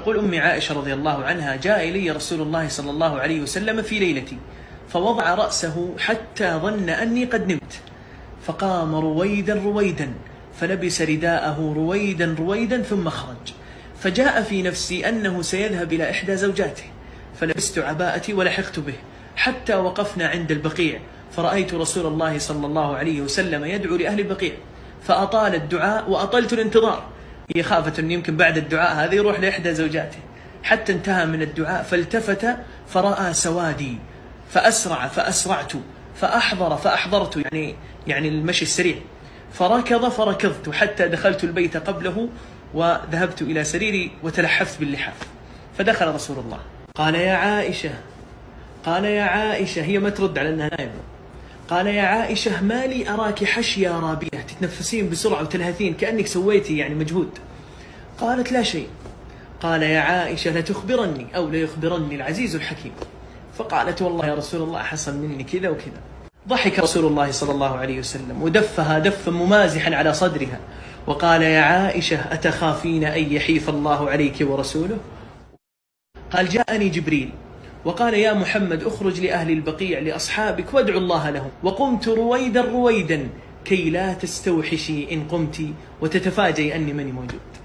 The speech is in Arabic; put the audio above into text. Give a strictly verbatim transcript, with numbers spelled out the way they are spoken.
تقول أمي عائشة رضي الله عنها: جاء إلي رسول الله صلى الله عليه وسلم في ليلتي فوضع رأسه حتى ظن أني قد نمت، فقام رويدا رويدا فلبس رداءه رويدا رويدا ثم خرج، فجاء في نفسي أنه سيذهب إلى إحدى زوجاته، فلبست عباءتي ولحقت به حتى وقفنا عند البقيع، فرأيت رسول الله صلى الله عليه وسلم يدعو لأهل البقيع، فأطال الدعاء وأطلت الانتظار، هي خافت أن يمكن بعد الدعاء هذا يروح لإحدى زوجاته، حتى انتهى من الدعاء فالتفت فرأى سوادي فأسرع فأسرعت، فأحضر فأحضرت، يعني يعني المشي السريع، فركض فركضت حتى دخلت البيت قبله وذهبت إلى سريري وتلحفت باللحاف، فدخل رسول الله قال: يا عائشة قال يا عائشة هي ما ترد على أنها نائمة، قال: يا عائشة ما لي أراك حشية رابية، تتنفسين بسرعة وتلهثين كأنك سويتي يعني مجهود. قالت: لا شيء. قال: يا عائشة لتخبرني أو ليخبرني العزيز الحكيم. فقالت: والله يا رسول الله حصل مني كذا وكذا. ضحك رسول الله صلى الله عليه وسلم ودفها دفا ممازحا على صدرها وقال: يا عائشة أتخافين أن يحيف الله عليك ورسوله؟ قال: جاءني جبريل وقال: يا محمد اخرج لأهل البقيع لأصحابك وادعوا الله لهم، وقمت رويدا رويدا كي لا تستوحشي إن قمت وتتفاجئي أني ماني موجود.